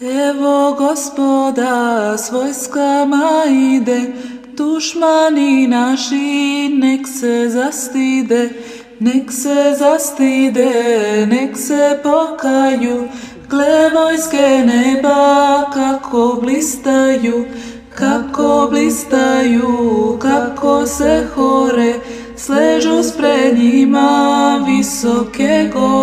Evo Gospoda s vojskama ide, dušmani naši nek se zastide, nek se zastide, nek se pokaju. Gle vojske neba kako blistaju, kako blistaju, kako se hore, sležu spred njima visoke gore.